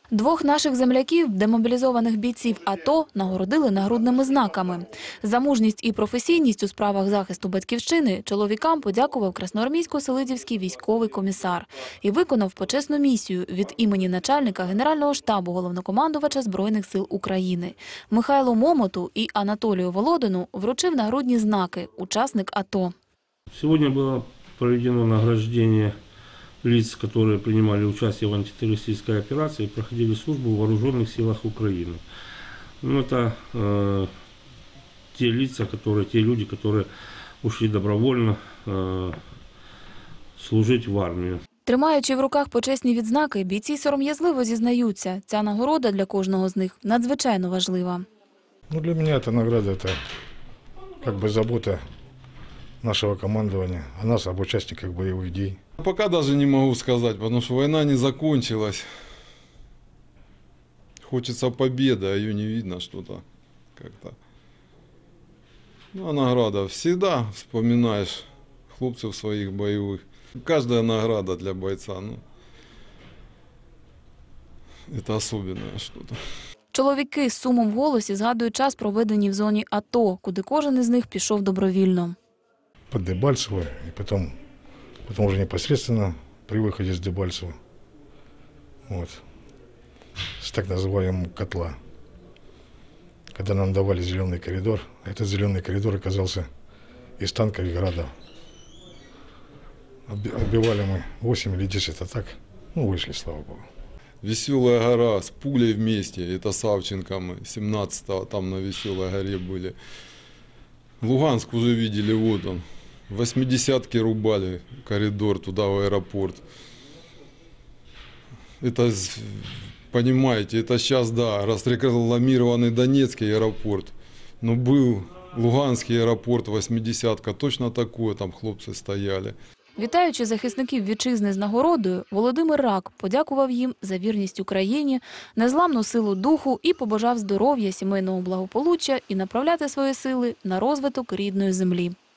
Двох наших земляків, демобілізованих бійців АТО, нагородили нагрудними знаками. За мужність і професійність у справах захисту батьківщини чоловікам подякував красноармійсько-селидівський військовий комісар і виконав почесну місію від імені начальника Генерального штабу головнокомандувача Збройних сил України. Михайлу Момоту і Анатолію Володину вручив нагрудні знаки учасник АТО. Сьогодні було проведено награждення лиц, которые принимали участие в антитеррористической операции и проходили службу в вооруженных силах Украины. Это те лица, те люди, которые ушли добровольно служить в армію. Тримаючи в руках почесні відзнаки, бійці сором'язливо зізнаються, ця нагорода для кожного з них надзвичайно важлива. Для меня эта награда – это как бы забота нашего командования о нас, об участниках боевых действий. Пока даже не могу сказать, потому что война не закончилась. Хочется победы, а ее не видно что-то как-то. А награда. Всегда вспоминаешь хлопцев своих боевых. Каждая награда для бойца, это особенное что-то. Чоловіки з сумом в голосі згадують час, проведений в зоні АТО, куди кожен із них пішов добровільно. Под Дебальцево и потом уже непосредственно при выходе с Дебальцева, с так называемого котла. Когда нам давали зеленый коридор, этот зеленый коридор оказался из танков и градов. Отбивали мы 8 или 10 атак, вышли, слава богу. Веселая гора с пулей вместе, это Савченко мы, 17-го там на Веселой горе были. Луганск уже видели, вот он. 80-ки рубали коридор туда в аэропорт. Это, понимаете, это сейчас, да, расрекламированный Донецкий аэропорт. Но был Луганский аэропорт, 80-ка, точно такое, там хлопцы стояли. Вітаючи захисників вітчизни з нагородою, Володимир Рак подякував їм за вірність Україні, незламну силу духу і побажав здоров'я, сімейного благополуччя і направляти свої сили на розвиток рідної землі.